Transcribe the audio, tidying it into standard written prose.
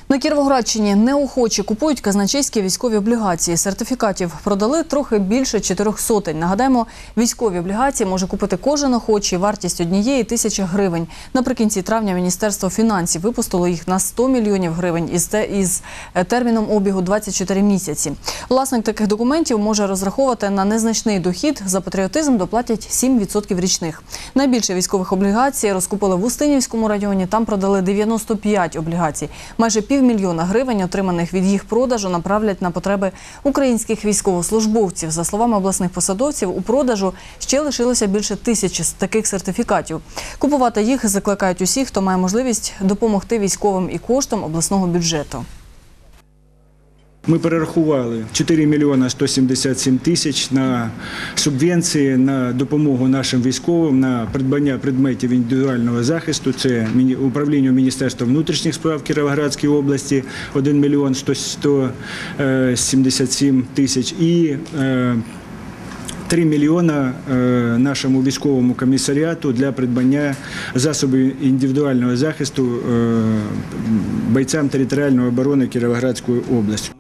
На Кіровоградщині неохочі купують казначейські військові облігації. Сертифікатів продали трохи більше 400. Нагадаємо, військові облігації може купити кожен охочий. Вартість однієї – 1000 гривень. Наприкінці травня Міністерство фінансів випустило їх на 100 мільйонів гривень із терміном обігу 24 місяці. Власник таких документів може розраховувати на незначний дохід. За патріотизм доплатять 7% річних. Найбільше військових облігацій розкупили в Устинівському районі. Там продали 95 облігацій. Майже 500 мільйона гривень, отриманих від їх продажу, направлять на потреби українських військовослужбовців. За словами обласних посадовців, у продажу ще лишилося більше 1000 таких сертифікатів. Купувати їх закликають усіх, хто має можливість допомогти військовим і коштом обласного бюджету. Ми перерахували 4 мільйона 177 тисяч на субвенції, на допомогу нашим військовим, на придбання предметів індивідуального захисту. Це управління Міністерства внутрішніх справ Кіровоградської області 1 мільйон 177 тисяч і 3 мільйона нашому військовому комісаріату для придбання засобів індивідуального захисту бойцям територіальної оборони Кіровоградської області.